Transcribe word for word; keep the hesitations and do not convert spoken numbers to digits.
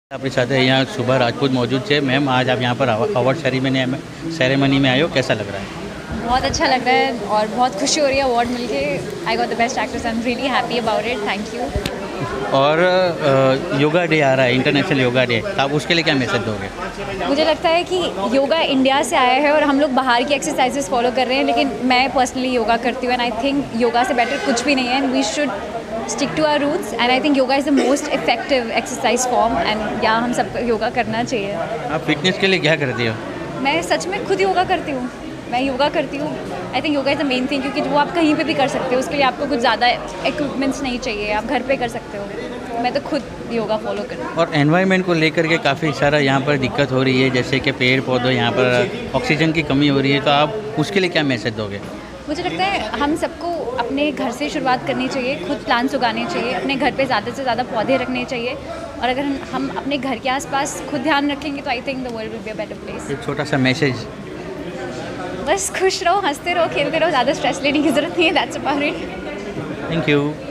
आपके साथ है यहाँ सुभा राजपूत मौजूद है। मैम, आज आप यहाँ पर अवार्ड सेरेमनी में सेरेमनी में आए हो, कैसा लग रहा है? बहुत अच्छा लग रहा है और बहुत खुशी हो रही है अवार्ड मिलके। I got the best actress, I am really happy about it, thank you. और आ, योगा डे आ रहा है, इंटरनेशनल योगा डे, तो आप उसके लिए क्या मैसेज दोगे? मुझे लगता है कि योगा इंडिया से आया है और हम लोग बाहर की एक्सरसाइजेस फॉलो कर रहे हैं, लेकिन मैं पर्सनली योगा करती हूँ एंड आई थिंक योगा से बेटर कुछ भी नहीं है and we should stick to our roots and I think yoga is the most effective exercise form and यहाँ हम सबको योगा करना चाहिए। आप फिटनेस के लिए क्या करती हो? मैं सच में खुद योगा करती हूँ, मैं योगा करती हूँ। I think yoga is the main thing, क्योंकि वो आप कहीं पे भी कर सकते हो, उसके लिए आपको कुछ ज़्यादा इक्विपमेंट्स नहीं चाहिए, आप घर पे कर सकते हो। मैं तो खुद योगा फॉलो करती हूँ। और एनवायरनमेंट को लेकर के काफ़ी सारा यहाँ पर दिक्कत हो रही है, जैसे कि पेड़ पौधों, यहाँ पर ऑक्सीजन की कमी हो रही है, तो आप उसके लिए क्या मैसेज दोगे? मुझे लगता है हम सबको अपने घर से शुरुआत करनी चाहिए, खुद प्लांट्स उगाने चाहिए, अपने घर पे ज़्यादा से ज़्यादा पौधे रखने चाहिए और अगर हम हम अपने घर के आसपास खुद ध्यान रखेंगे तो I think the world will be a better place. एक छोटा सा मैसेज। बस खुश रहो, हंसते रहो, खेलते रहो, ज़्यादा स्ट्रेस लेने की ज़रूरत नहीं है। That's about it. Thank you.